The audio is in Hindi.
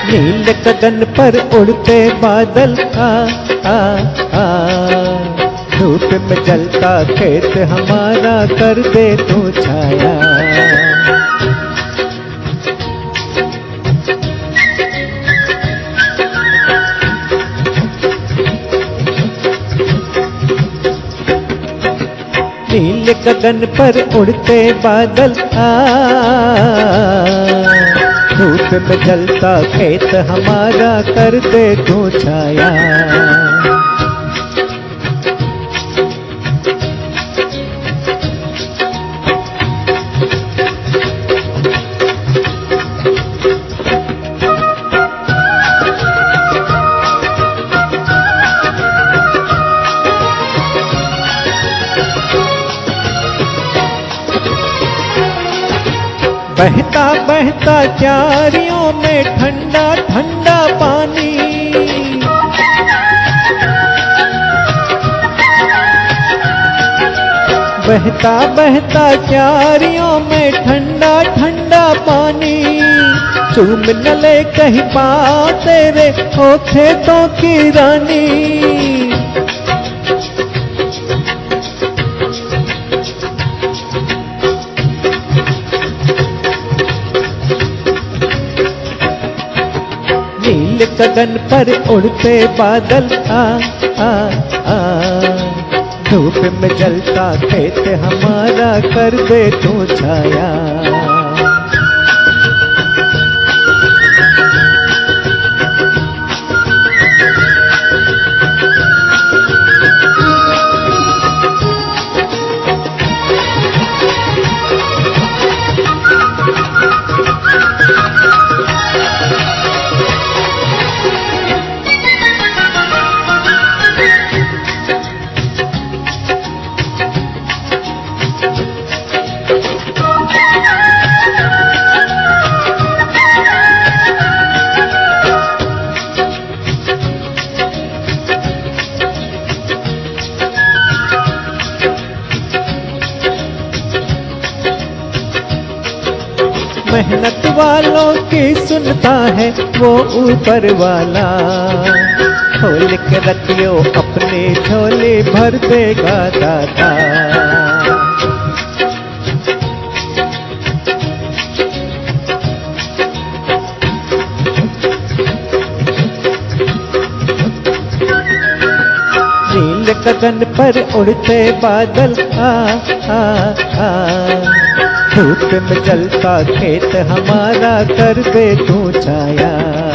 नील गगन पर उड़ते बादल आ आ आ, धूप में जलता खेत हमारा कर दे तू छाया। नील गगन पर उड़ते बादल आ, धूप में जलता खेत हमारा कर दे तू छाया। बहता बहता क्यारियों में ठंडा ठंडा पानी, बहता बहता क्यारियों में ठंडा ठंडा पानी, चूम न ले कहीं पाँव तेरे ओ खेतों की रानी। नील गगन पर उड़ते बादल आ आ आ, धूप में जलता खेत हमारा कर दे तू छाया। मेहनत वालों की सुनता है वो ऊपर वाला, खोल के रखियो अपनी झोली भर देगा दाता। नील गगन पर उड़ते बादल आ आ आ, धूप में जलता खेत हमारा कर दे तू छाया।